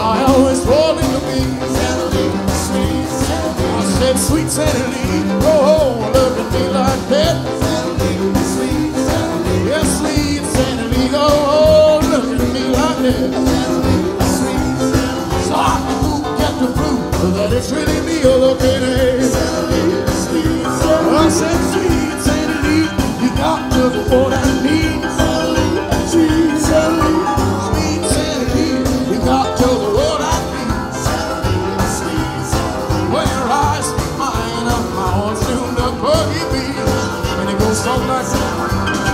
I always fall into me. I said, sweet Santa Lee, oh, look at me like that. Yes, sweet Santa Lee, oh, look at me like that. So I can get the proof that it's really me you're looking at. I said, sweet Santa Lee, you got just what I need. Sweet Santa Lee, you got just what I need. Well, your eyes be mine, my heart's tuned up buggy beat, and it goes something like that.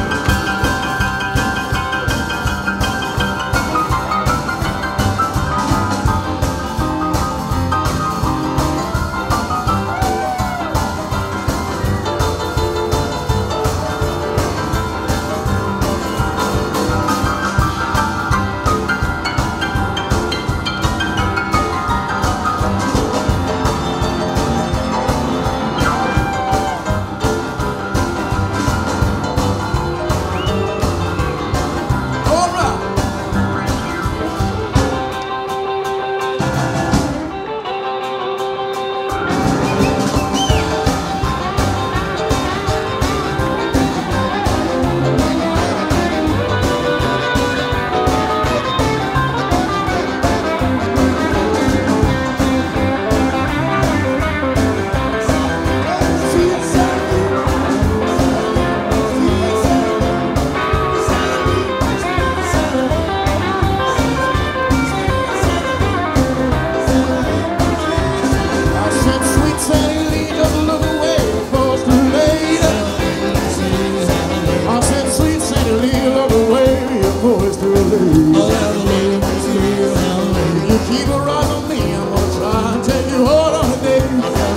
Keep a ride on me, I'm gonna try and take you all on a day.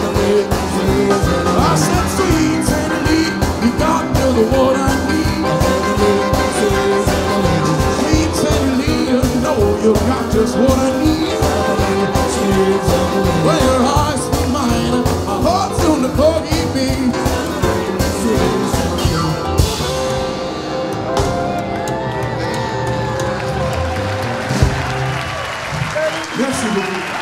I said, sweet Santa Lee, you got just what I need. Sweet Santa Lee, you know you got just what I need. Well, your eyes be mine, my heart's on the buggy beat. Merci beaucoup.